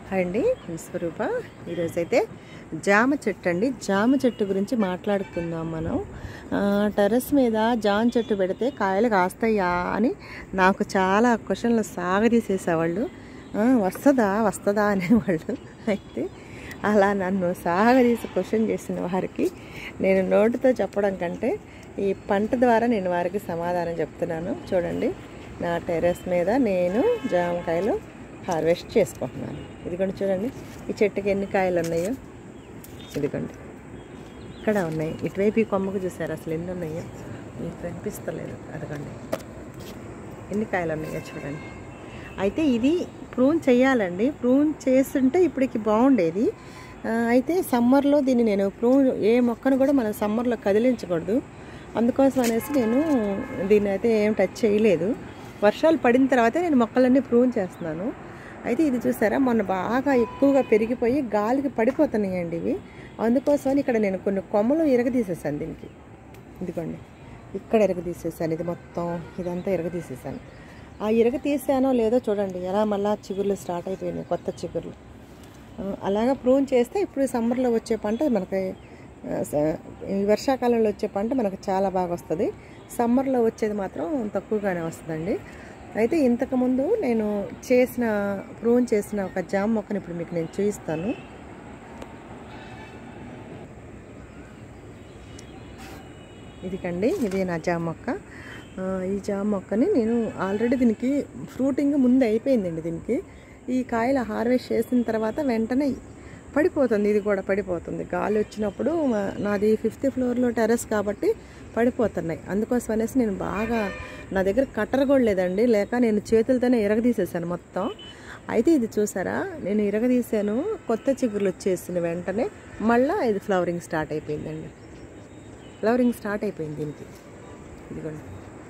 Hi అండి, విశ్వరూప. ఈరోజైతే జామ చెట్టు అండి, జామ చెట్టు గురించి మాట్లాడుకుందాం మనం. టెర్రస్ మీద జామ చెట్టు పెడితే కాయలు కాస్తాయా అని నాకు చాలా క్వశ్చన్లు సాగదీసేసేవాళ్ళు. వస్తుందా అనేవాళ్ళు. అయితే అలా నన్ను సాగదీసి క్వశ్చన్ చేసిన వారికి నేను నోటితో చెప్పడం కంటే ఈ పంట ద్వారా నేను వారికి సమాధానం చెప్తున్నాను. చూడండి, నా టెర్రస్ మీద నేను జామకాయలు హార్వెస్ట్ చేసుకుంటున్నాను. ఇదిగోండి, చూడండి ఈ చెట్టుకి ఎన్ని కాయలు ఉన్నాయో. ఇదిగోండి ఇక్కడ ఉన్నాయి. ఇటువైపు ఈ కొమ్మకు చూసారు అసలు ఎన్ని ఉన్నాయో మీకు కనిపిస్తలేదు. అదిగోండి ఎన్ని కాయలు ఉన్నాయో చూడండి. అయితే ఇది ప్రూన్ చేయాలండి. ప్రూన్ చేస్తుంటే ఇప్పటికి బాగుండేది. అయితే సమ్మర్లో దీన్ని నేను ఏ మొక్కను కూడా మనం సమ్మర్లో కదిలించకూడదు. అందుకోసం అనేసి నేను దీన్ని అయితే ఏం టచ్ చేయలేదు. వర్షాలు పడిన తర్వాత నేను మొక్కలన్నీ ప్రూన్ చేస్తున్నాను. అయితే ఇది చూసారా, మొన్న బాగా ఎక్కువగా పెరిగిపోయి గాలికి పడిపోతున్నాయండి ఇవి. అందుకోసం ఇక్కడ నేను కొన్ని కొమ్మలు ఇరగదీసేసాను దీనికి. ఇదిగోండి ఇక్కడ ఇరగదీసేసాను. ఇది మొత్తం ఇదంతా ఇరగదీసేసాను. ఆ ఇరగతీసానో లేదో చూడండి, ఎలా మళ్ళీ చిగుర్లు స్టార్ట్ అయిపోయినాయి, కొత్త చిగుర్లు. అలాగా ప్రూన్ చేస్తే ఇప్పుడు సమ్మర్లో వచ్చే పంట మనకి, ఈ వర్షాకాలంలో వచ్చే పంట మనకు చాలా బాగా వస్తుంది. సమ్మర్లో వచ్చేది మాత్రం తక్కువగానే వస్తుందండి. అయితే ఇంతకుముందు నేను ప్రూన్ చేసిన ఒక జామ మొక్కను ఇప్పుడు మీకు నేను చూపిస్తాను. ఇది నా జామ మొక్క. ఈ జామ మొక్కని నేను ఆల్రెడీ దీనికి ఫ్రూటింగ్ ముందు అయిపోయిందండి. దీనికి ఈ కాయలు హార్వెస్ట్ చేసిన తర్వాత వెంటనే పడిపోతుంది. ఇది కూడా పడిపోతుంది. గాలి వచ్చినప్పుడు నాది 5th ఫ్లోర్లో టెర్రస్ కాబట్టి పడిపోతున్నాయి. అందుకోసం అనేసి నేను బాగా, నా దగ్గర కట్టర్ కూడా లేదండి, లేక నేను చేతులతోనే ఇరగదీసేసాను మొత్తం. అయితే ఇది చూసారా, నేను ఇరగదీసాను, కొత్త చిగురులు వచ్చేసిన వెంటనే మళ్ళీ ఇది ఫ్లవరింగ్ స్టార్ట్ అయిపోయిందండి. ఫ్లవరింగ్ స్టార్ట్ అయిపోయింది దీనికి. ఇదిగోండి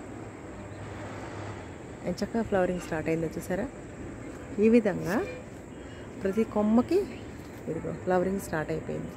చక్కగా ఫ్లవరింగ్ స్టార్ట్ అయిందో చూసారా. ఈ విధంగా ప్రతి కొమ్మకి ఇదిగో ఫ్లవరింగ్ స్టార్ట్ అయిపోయింది.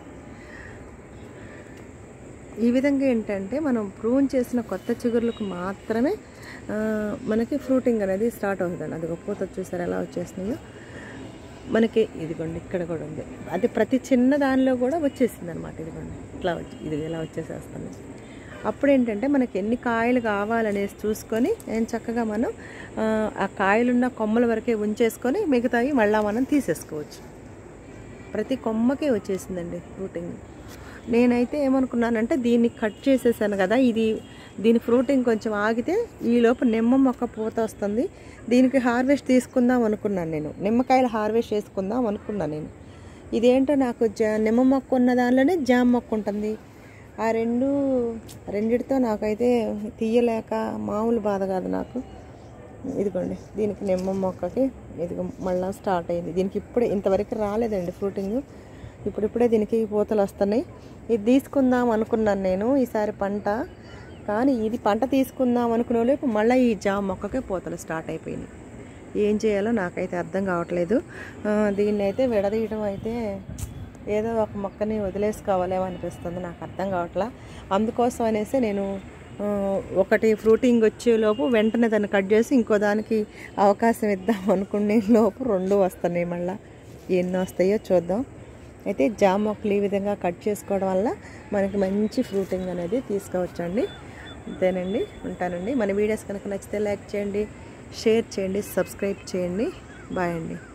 ఈ విధంగా ఏంటంటే మనం ప్రూన్ చేసిన కొత్త చిగుర్లకు మాత్రమే మనకి ఫ్రూటింగ్ అనేది స్టార్ట్ అవుతుందండి. అది పూత చూసారా ఎలా వచ్చేస్తున్నాయో మనకి. ఇదిగోండి ఇక్కడ కూడా ఉంది. అది ప్రతి చిన్న దానిలో కూడా వచ్చేసింది అనమాట. ఇదిగోండి ఇట్లా ఇది ఎలా వచ్చేసేస్తుంది. అప్పుడు ఏంటంటే మనకి ఎన్ని కాయలు కావాలనేసి చూసుకొని చక్కగా మనం ఆ కాయలున్న కొమ్మల వరకే ఉంచేసుకొని మిగతాయి మళ్ళీ మనం తీసేసుకోవచ్చు. ప్రతి కొమ్మకే వచ్చేసిందండి ఫ్రూటింగ్. నేనైతే ఏమనుకున్నానంటే దీన్ని కట్ చేసేసాను కదా, దీని ఫ్రూటింగ్ కొంచెం ఆగితే ఈలోపు నిమ్మ మొక్క పూత వస్తుంది, దీనికి హార్వెస్ట్ తీసుకుందాం అనుకున్నాను నేను. నిమ్మకాయలు హార్వెస్ట్ చేసుకుందాం అనుకున్నాను నేను. ఇదేంటో నాకు నిమ్మ మొక్క ఉన్న దానిలోనే జామ మొక్క ఉంటుంది. ఆ రెండిటితో నాకైతే తీయలేక మామూలు బాధ కాదు నాకు. ఇదిగోండి దీనికి నిమ్మ మొక్కకి ఇదిగో మళ్ళీ స్టార్ట్ అయింది. దీనికి ఇప్పుడే ఇంతవరకు రాలేదండి ఫ్రూటింగ్. ఇప్పుడిప్పుడే దీనికి పూతలు వస్తున్నాయి. ఇది తీసుకుందాం అనుకున్నాను నేను ఈసారి పంట. కానీ ఇది పంట తీసుకుందాం అనుకునేలోపు మళ్ళీ ఈ జామ మొక్కకే పూతలు స్టార్ట్ అయిపోయినాయి. ఏం చేయాలో నాకైతే అర్థం కావట్లేదు. దీన్ని అయితే విడదీయడం అయితే ఏదో ఒక మొక్కని వదిలేసుకోవాలేమో అనిపిస్తుంది, నాకు అర్థం కావట్లా. అందుకోసం అనేసి నేను ఒకటి ఫ్రూటింగ్ వచ్చేలోపు వెంటనే దాన్ని కట్ చేసి ఇంకో దానికి అవకాశం ఇద్దాం అనుకునే లోపు 2 వస్తున్నాయి. మళ్ళీ ఎన్ని వస్తాయో చూద్దాం. అయితే జామ మొక్కలు ఈ విధంగా కట్ చేసుకోవడం వల్ల మనకి మంచి ఫ్రూటింగ్ అనేది తీసుకోవచ్చండి. అంతేనండి, ఉంటానండి. మన వీడియోస్ కనుక నచ్చితే లైక్ చేయండి, షేర్ చేయండి, సబ్స్క్రైబ్ చేయండి. బాయ్ అండి.